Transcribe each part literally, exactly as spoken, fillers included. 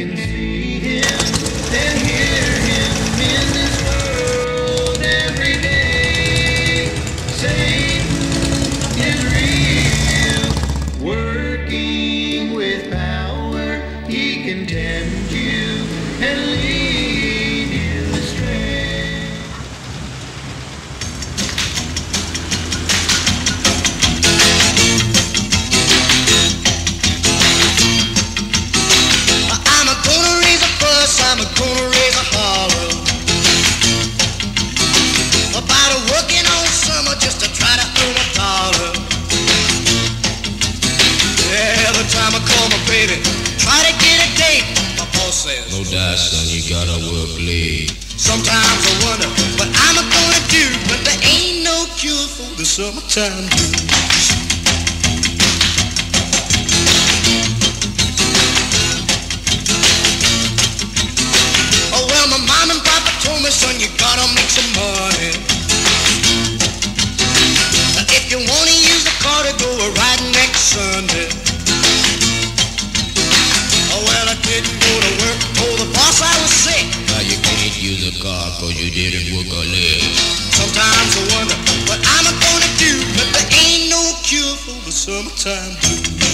can see him and hear him in this world every day. Satan is real, working with power. He can tempt you and lead you astray. I'm gonna raise a fuss, I'm gonna raise a holler about working all summer just to try to earn a dollar. Every time I call my baby, try to get a date, my boss says, no doubt, son, you gotta work late. sometimes I wonder what I'm gonna do, but there ain't no cure for the summertime blues. Oh well, my mom and papa told me, son, you gotta make some money. If you wanna use the car to go a ride next Sunday. Oh well, I didn't go to work, told the boss I was sick. Now you can't use a car cause you didn't work a leg. Sometimes I wonder what I'm gonna do, but there ain't no cure for the summertime blues.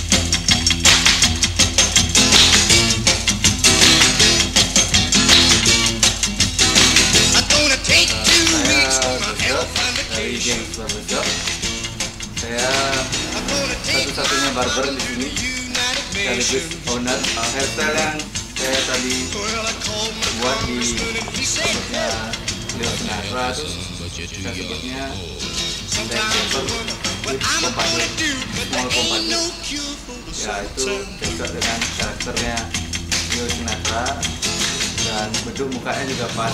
I'm gonna take two weeks on a health Dari vacation. geng Surabaya. Saya I'm gonna take satu-satunya barber di sini, United sekaligus Nations. owner. Uh, hairstyle yang saya tadi Well, I called my buat di congressman and he said, tempatnya Leo Sinatra tuh, saya sebutnya sometimes I wonder what with I'm pompadour, gonna do, but small there ain't pompadour. no cure for the Ya itu summertime. cocok dengan karakternya Leo Sinatra dan bentuk mukanya juga pas.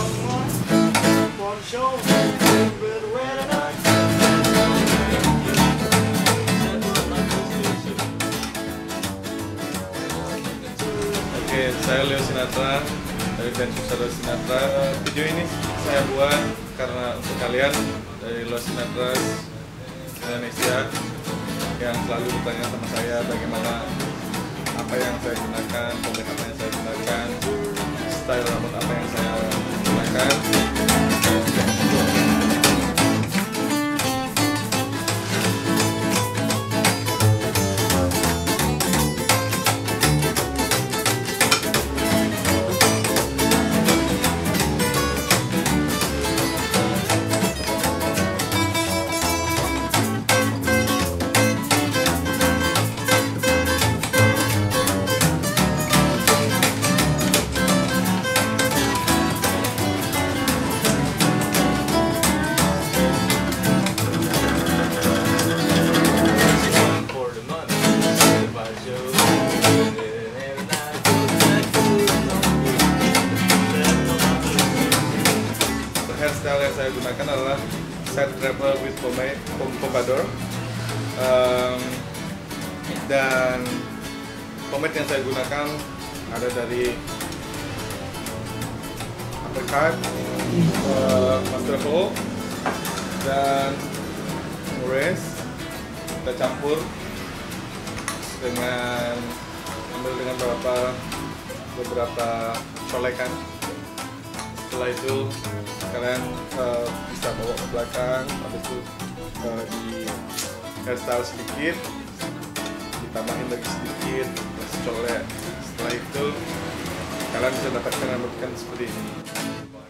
Oke, saya Leo Sinatra dari band Susado Sinatra. Video ini saya buat karena untuk kalian dari Leo Sinatra Indonesia yang selalu bertanya sama saya bagaimana apa yang saya gunakan, produk apa yang saya gunakan, style rambut apa yang saya gunakan. Hairstyle yang saya gunakan adalah side travel with pomade, pom- pompadour, um, dan pomade yang saya gunakan ada dari Uppercut, uh, Master Flow, dan Mures. Kita campur dengan ambil dengan beberapa beberapa colekan. Setelah itu kalian uh, bisa bawa ke belakang, habis itu uh, di hairstyle sedikit, ditambahin lagi sedikit, kasih colek. Setelah itu kalian bisa dapatkan rambut kan seperti ini.